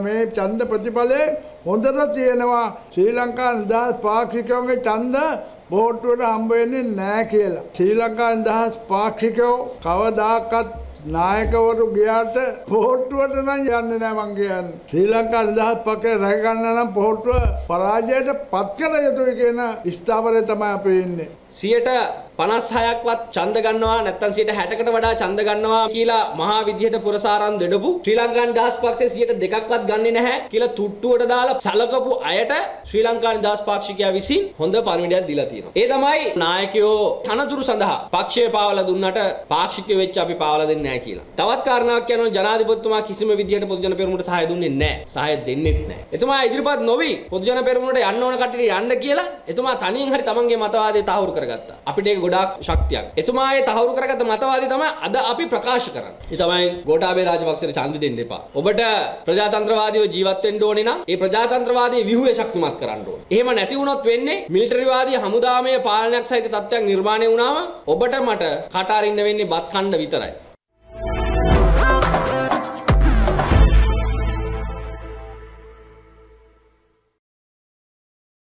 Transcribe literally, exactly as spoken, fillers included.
මේ ඡන්ද ප්‍රතිඵලයේ හොඳට තියෙනවා ශ්‍රී ලංකා නිදහස් පාක්ෂිකයන්ගේ ඡන්ද බෝට්ටුවට හම්බ වෙන්නේ නැහැ කියලා. ශ්‍රී ලංකා නිදහස් පාක්ෂිකයෝ කවදාකවත් නායකවරු ගියාට පොහොට්ටුවට නම් යන්නේ නැහැ මං කියන්නේ. ශ්‍රී ලංකා නිදහස් පක්ෂය රැක ගන්න නම් පොහොට්ටුව පරාජයට පත් කළ යුතුයි කියන ස්ථාවරය තමයි අපි ඉන්නේ. සියයට පනස් හයක්වත් ඡන්ද ගන්නවා නැත්නම් සියයට හැටකට වඩා ඡන්ද ගන්නවා කියලා මහා විදියට පුරසාරම් දෙඩපු ශ්‍රී ලංකා නිදහස් පක්ෂය සියයට දෙකක්වත් ගන්නේ නැහැ කියලා තුට්ටුවට දාලා සලකපු අයට ශ්‍රී ලංකා නිදහස් පාක්ෂිකයා විසින් හොඳ පරිණිඩයක් දීලා තියෙනවා. ඒ තමයි නායකයෝ තනතුරු සඳහා පක්ෂය පාවලා දුන්නට පාක්ෂිකයෝ වෙච්ච අපි පාවලා දෙන්නේ නැහැ කියලා. තවත් කාරණාවක් කියනවා ජනාධිපතිතුමා කිසිම විදියට පොදුජන පෙරමුණට සහාය දුන්නේ නැහැ. සහාය දෙන්නෙත් නැහැ. එතුමා ඉදිරිපත් නොවි පොදුජන පෙරමුණට යන්න ඕන කට්ටියට යන්න කියලා එතුමා තනියෙන් හරි තමන්ගේ මතවාදය තහවුරු කරගත්තා. අපිට ඒක ගොඩාක් ශක්තියක්. එතුමාගේ තහවුරු කරගත්ත මතවාදී තමයි අද අපි ප්‍රකාශ කරන්නේ. ඒ තමයි ගෝඨාභය රාජපක්ෂට ඡන්ද දෙන්න එපා. ඔබට ප්‍රජාතන්ත්‍රවාදීව ජීවත් වෙන්න ඕනේ නම් ඒ ප්‍රජාතන්ත්‍රවාදී ව්‍යුහය ශක්තිමත් කරන්න ඕනේ. එහෙම නැති වුණොත් වෙන්නේ මිලිටරිවාදී හමුදාමය පාලනයක් සහිත තත්ත්වයක් නිර්මාණය වුණාම ඔබට මට කට අරින්න වෙන්නේ බත් කන්න විතරයි.